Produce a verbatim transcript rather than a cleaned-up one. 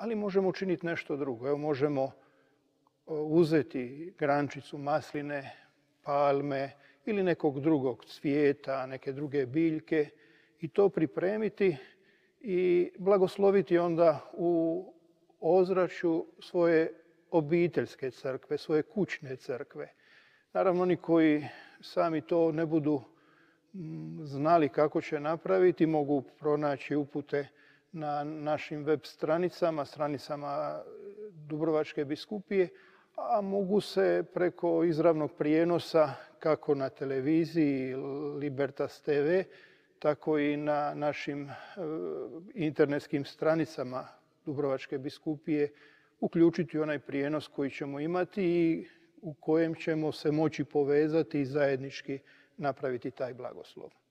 ali možemo učiniti nešto drugo. Evo, možemo uzeti grančicu masline, palme ili nekog drugog cvijeta, neke druge biljke i to pripremiti i blagosloviti onda u ozračju svoje obiteljske crkve, svoje kućne crkve. Naravno, oni koji sami to ne budu znali kako će napraviti, mogu pronaći upute na našim web stranicama, stranicama Dubrovačke biskupije, a mogu se preko izravnog prijenosa kako na televiziji Libertas te ve, tako i na našim internetskim stranicama Dubrovačke biskupije uključiti onaj prijenos koji ćemo imati i u kojem ćemo se moći povezati i zajednički napraviti taj blagoslov.